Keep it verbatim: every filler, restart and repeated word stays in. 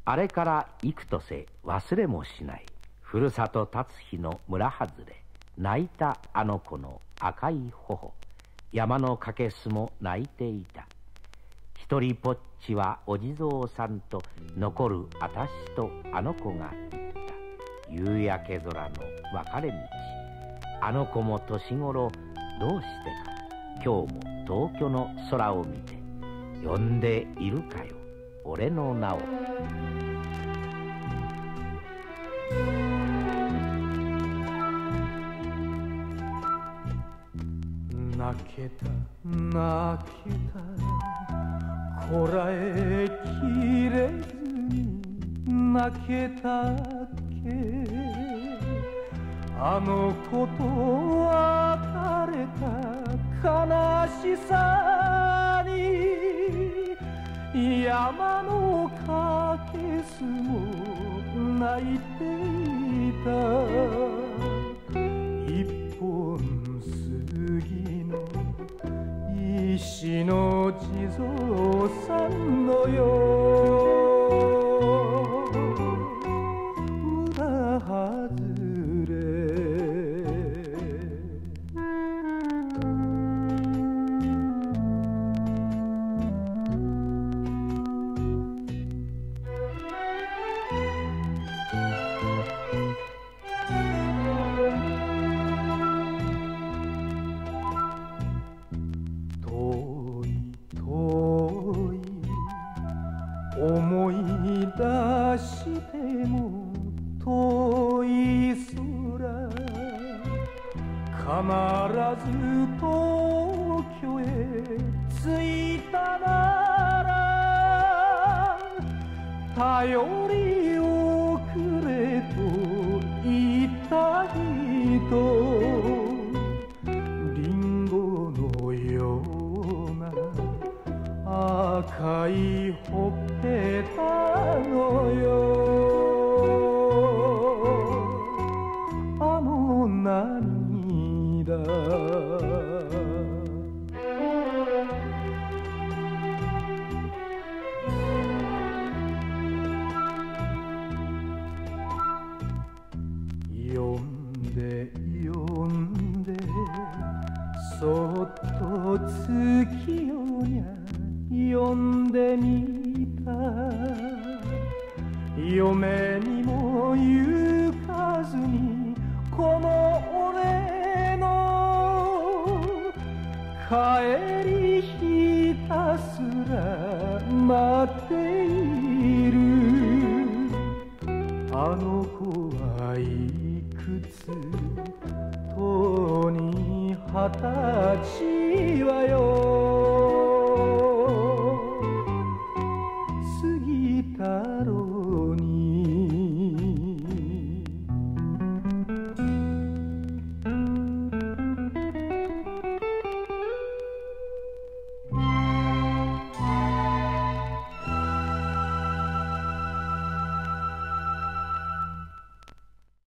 あれから幾とせ忘れもしない。ふるさと立つ日の村外れ、泣いたあの子の赤い頬。山のかけすも泣いていた。一人ぽっちはお地蔵さんと、残るあたしとあの子が言った。夕焼け空の別れ道。あの子も年頃どうしてか、今日も東京の空を見て、呼んでいるかよ俺の名を。 泣けた泣けたこらえきれずに泣けたっけ。あの子と別れた悲しさに、山のかけすも泣いていた。一本杉の石の地蔵さんのよう村外れ。思い出しても遠い空、必ず東京へ着いたなら、頼り遅れと言いたいと、リンゴのような赤いほっぺたのよ、あの涙。呼んで呼んでそっと月夜にゃ呼んでみた。嫁にも行かずにこの俺の帰りひたすら待っている。あの子はいくつとうに二十歳はよ。